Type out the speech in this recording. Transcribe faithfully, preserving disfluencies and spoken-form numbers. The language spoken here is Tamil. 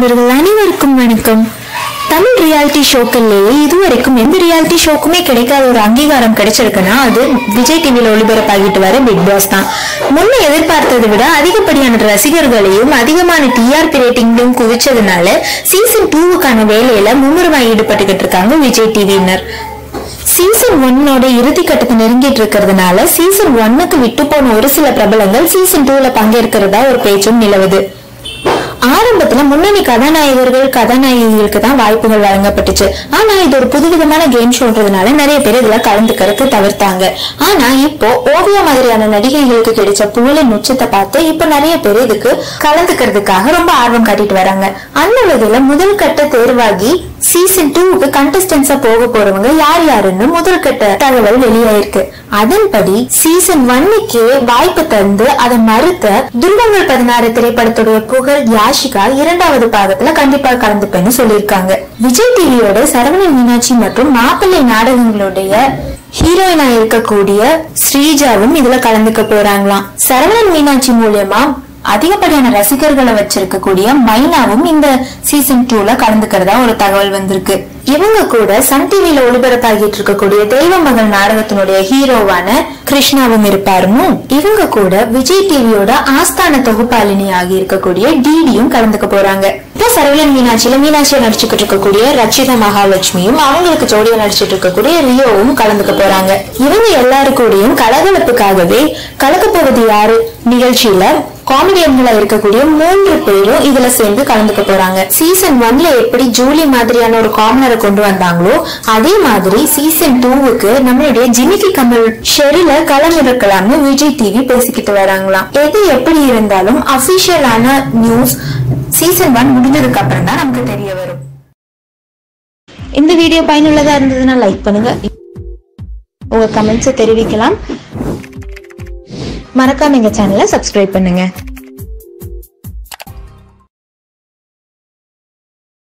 நண்பர்கள் அனைவருக்கும் வணக்கம். தமிழ் ரியாலிட்டி ஷோக்கள்லேயே இதுவரைக்கும் எந்த ரியாலிட்டி ஷோக்குமே கிடைக்காத ஒரு அங்கீகாரம் கிடைச்சிருக்குன்னா அது விஜய் டிவியில ஒளிபரப்பாகிட்டு வர பிக் பாஸ் தான். முன்ன எதிர்பார்த்ததை விட அதிகப்படியான ரசிகர்களையும் அதிகமான டிஆர்பி ரேட்டிங்லையும் குவிச்சதுனால சீசன் டூவுக்கான வேலையில மும்முரமாக ஈடுபட்டுக்கிட்டு இருக்காங்க விஜய் டிவியினர். சீசன் ஒன்னோட இறுதி கட்டத்தை நெருங்கிட்டு இருக்கிறதுனால சீசன் ஒன்னுக்கு விட்டு போன ஒரு சில பிரபலங்கள் சீசன் டூல பங்கேற்கிறதா ஒரு பேச்சும் நிலவுது. ஆரம்பத்துல முன்னணி கதாநாயகர்கள் கதாநாயகிகளுக்கு தான் வாய்ப்புகள் வழங்கப்பட்டுச்சு. ஆனா இது ஒரு புதுவிதமான கேம் ஷோன்றதுனால நிறைய பேர் இதுல கலந்துக்கிறதுக்கு தவிர்த்தாங்க. ஆனா இப்போ ஓவியா மாதிரியான நடிகைகளுக்கு கிடைச்ச புகழின் உச்சத்தை பார்த்து இப்ப நிறைய பேர் இதுக்கு கலந்துக்கிறதுக்காக ரொம்ப ஆர்வம் காட்டிட்டு வராங்க. அந்த வகையில முதல் கட்ட தேர்வாகி சீசன் டூவுக்கு கண்டஸ்டன்ஸா போக போறவங்க யார் யாருன்னு முதல் கட்ட தகவல் வெளியாயிருக்கு. அதன்படி சீசன் ஒன்னுக்கே வாய்ப்பு தந்து அதை மறுத்த துருவங்கள் பதினாறு திரைப்படத்துடைய புகழ் யாஷிகா இரண்டாவது பாகத்துல கண்டிப்பா கலந்துப்பேன்னு சொல்லியிருக்காங்க. விஜய் டிவியோட சரவணன் மீனாட்சி மற்றும் மாப்பிள்ளை நாடகங்களுடைய ஹீரோயினா இருக்கக்கூடிய ஸ்ரீஜாவும் இதுல கலந்துக்க போறாங்களாம். சரவணன் மீனாட்சி மூலியமா அதிகப்படியான ரசிகர்களை வச்சிருக்கக்கூடிய மைனாவும் இந்த சீசன் டூல கலந்துக்கிறதா ஒரு தகவல் வந்திருக்கு. இவங்க கூட சன் டிவில ஒளிபரப்பாகிட்டு இருக்கக்கூடிய தெய்வ மகள் நாடகத்தினுடைய ஹீரோவான கிருஷ்ணாவும் இருப்பாருன்னு இவங்க கூட விஜய் டிவியோட ஆஸ்தான தொகுப்பாளினி ஆகி இருக்கக்கூடிய டிடியும் கலந்துக்க போறாங்க. இப்போ சரவணன் மீனாட்சியில மீனாட்சியா நடிச்சுக்கிட்டு இருக்கக்கூடிய ரச்சிதா மகாலட்சுமியும் அவங்களுக்கு ஜோடியா நடிச்சிட்டு இருக்கக்கூடிய ரியோவும் கலந்துக்க போறாங்க. இவங்க எல்லாருக்கூடையும் கலகலப்புக்காகவே கலக்க போவது யாரு நிகழ்ச்சியில காமெடியன்களா இருக்கக்கூடிய மூன்று பேரும் இதுல சேர்ந்து கலந்துக்க போறாங்க. சீசன் ஒன்ல எப்படி ஜூலி மாதிரியான ஒரு கார்னரை கொண்டு வந்தாங்களோ அதே மாதிரி சீசன் டூவுக்கு நம்மளுடைய ஜிமிக்கி கமல் ஷெரில களம் இருக்கலாம்னு விஜய் டிவி பேசிக்கிட்டு வராங்களாம். எது எப்படி இருந்தாலும் அபிஷியலான நியூஸ் சீசன் ஒன் முடிஞ்சதுக்கு அப்புறம் தான் நமக்கு தெரிய வரும். இந்த வீடியோ பயனுள்ளதா இருந்ததுன்னா லைக் பண்ணுங்க, உங்க கமெண்ட்ஸை தெரிவிக்கலாம். மறக்காம எங்க சேனலை சப்ஸ்கிரைப் பண்ணுங்க.